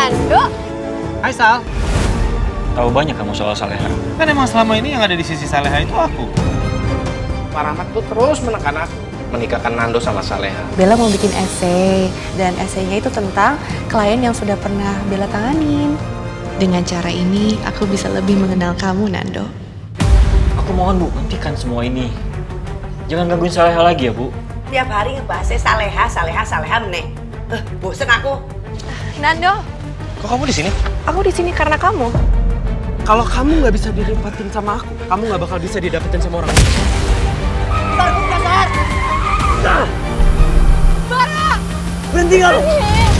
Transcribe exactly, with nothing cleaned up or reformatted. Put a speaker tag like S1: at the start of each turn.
S1: Nando.
S2: Hai Sal.
S3: Tahu banyak kamu soal Saleha.
S2: Kan emang selama ini yang ada di sisi Saleha itu aku.
S4: Pak Rahmat tuh terus menekan aku menikahkan Nando sama Saleha.
S5: Bella mau bikin esai, dan esainya itu tentang klien yang sudah pernah Bella tanganin. Dengan cara ini, aku bisa lebih mengenal kamu, Nando.
S3: Aku mohon Bu, hentikan semua ini. Jangan gangguin Saleha lagi ya Bu.
S6: Tiap hari ngebahasnya Saleha, Saleha, Saleha meneh. Eh, bosen aku.
S1: Nando.
S2: Kok kamu di sini?
S5: Aku di sini karena kamu.
S2: Kalau kamu nggak bisa didapetin sama aku, kamu nggak bakal bisa didapetin sama orang lain.
S6: Sar, buka Sar!
S2: Bara! Berhenti kamu!